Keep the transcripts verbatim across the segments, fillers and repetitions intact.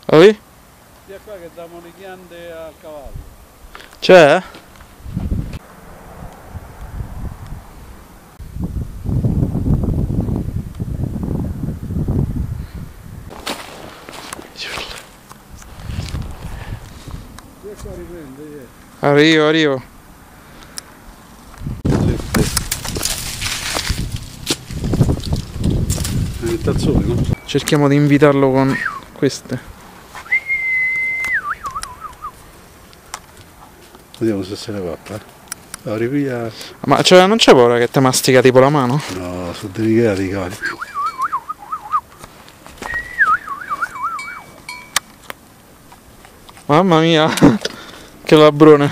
Oi? Sia qua che diamo le ghiande al cavallo. C'è? Sia qua riprende, yeah. Arrivo, arrivo. Il tazzone, no? Cerchiamo di invitarlo con queste. Vediamo se se ne va, eh. No, ripiglia. Ma cioè, non c'è paura che te mastica tipo la mano? No, sono delicati i cavalli. Mamma mia, che labrone.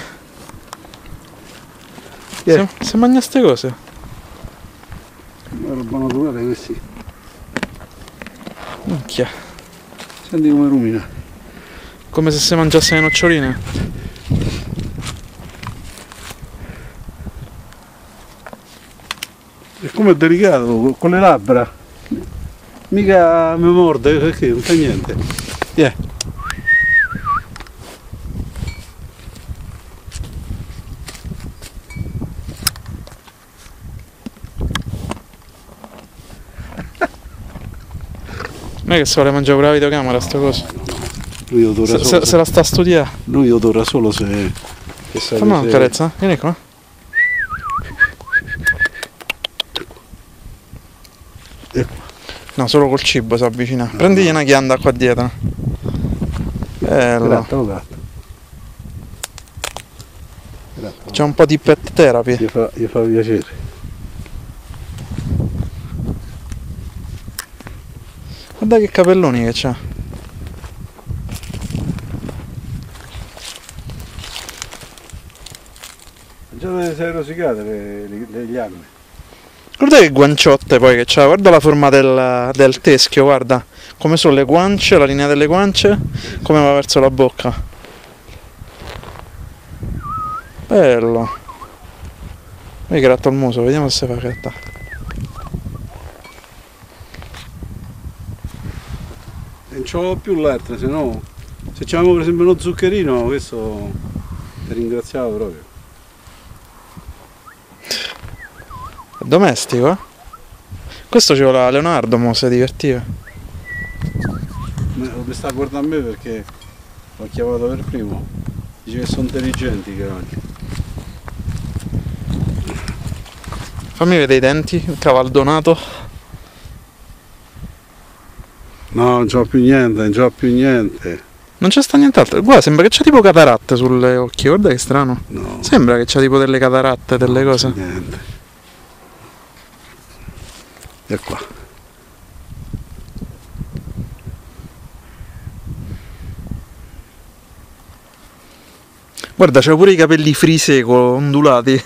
Yeah. Se, se mangia ste cose. È roba naturale questi. Minchia. Senti come rumina. Come se si mangiasse le noccioline. E come è delicato, con le labbra. Mica mi morde, perché non fa niente. Yeah. Non è che si vuole mangiare pure la videocamera sta cosa. Lui odora Se, solo. se, se la sta a studiare. Lui odora solo se. Che sa Fammi che una se- carezza, vieni qua. Ecco. No, solo col cibo si avvicina. Prendigli una ghianda qua dietro. Bello. Grattalo, gratta. Grattalo. C'è un po' di pet therapy. Gli fa, gli fa piacere. Guarda che capelloni che c'ha. Già le sei rosicate le, le, le llamme. Guarda che guanciotte poi che c'ha. Guarda la forma del, del teschio, guarda. Come sono le guance, la linea delle guance. Come va verso la bocca. Bello. Mi gratto il muso, vediamo se si fa grattare. Non c'ho più l'altra, se no. Se c'avevamo per esempio uno zuccherino, questo ti ringraziavo proprio. È domestico, eh? Questo ci voleva Leonardo, mo si divertiva. Mi mi sta guardando a me perché l'ho chiamato per primo. Dice che sono intelligenti i cavalli. Fammi vedere i denti, il cavaldonato. No, non c'ho più niente, non c'ho più niente. Non c'è sta nient'altro. Guarda, sembra che c'ha tipo cataratte sulle occhi, guarda che strano. No. Sembra che c'ha tipo delle cataratte, delle non cose. c'è niente. E qua. Guarda, c'ha pure i capelli friseco, ondulati.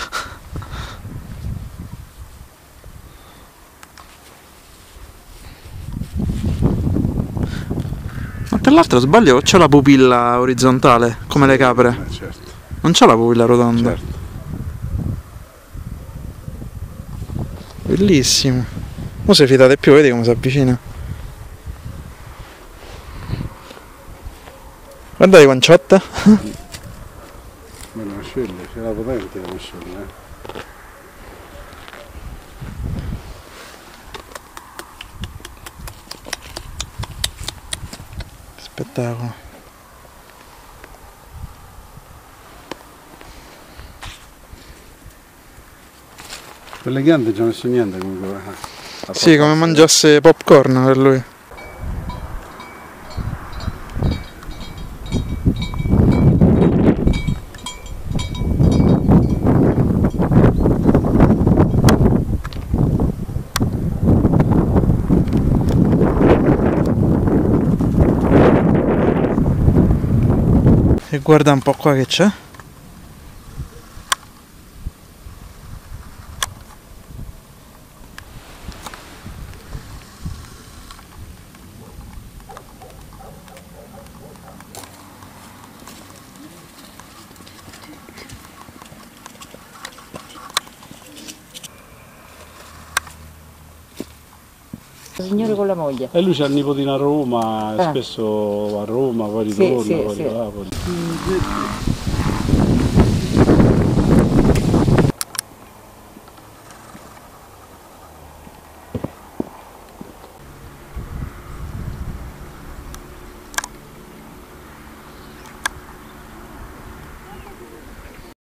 Ma tra l'altro sbaglio, c'ha la pupilla orizzontale, come le capre. Eh, certo, Non c'ha la pupilla rotonda. certo. Bellissimo. Mo si fidate più, vedi come si avvicina. Guarda le guanciotte. Ma le mascelle, c'è la potente la mascella, eh. Spettacolo. Per le ghiande non ci ho messo niente comunque. eh. Ha Sì, fatto- come mangiasse popcorn per lui. E guarda un po' qua che c'è. Il signore con la moglie. E lui c'ha il nipotino a Roma, Ah. spesso va a Roma, poi Sì, ritorna, sì, poi sì. va là, poi...